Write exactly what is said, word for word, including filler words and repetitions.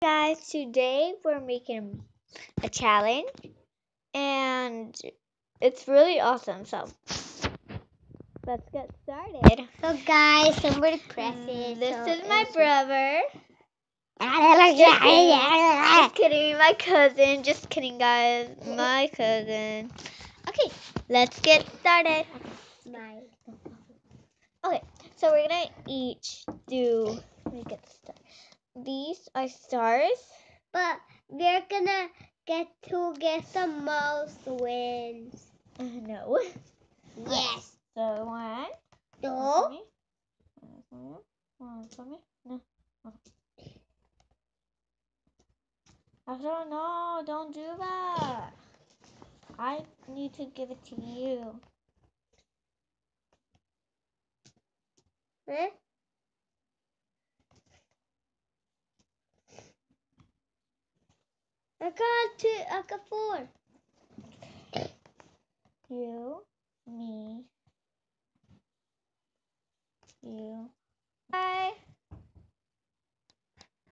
Guys, today we're making a challenge and it's really awesome. So let's get started. So guys, somebody press Mm, it. this so is my it's- brother. Just kidding. Just kidding, my cousin. Just kidding, guys. My cousin. Okay, let's get started. My. Okay, so we're gonna each do. Let me get started. These are stars. But we're gonna get to get the most wins. Uh, no. Yes. So one. Two. One for me. One for you. One for me. No. After, no, don't do that. I need to give it to you. Huh? I got two. I got four. You, me, you,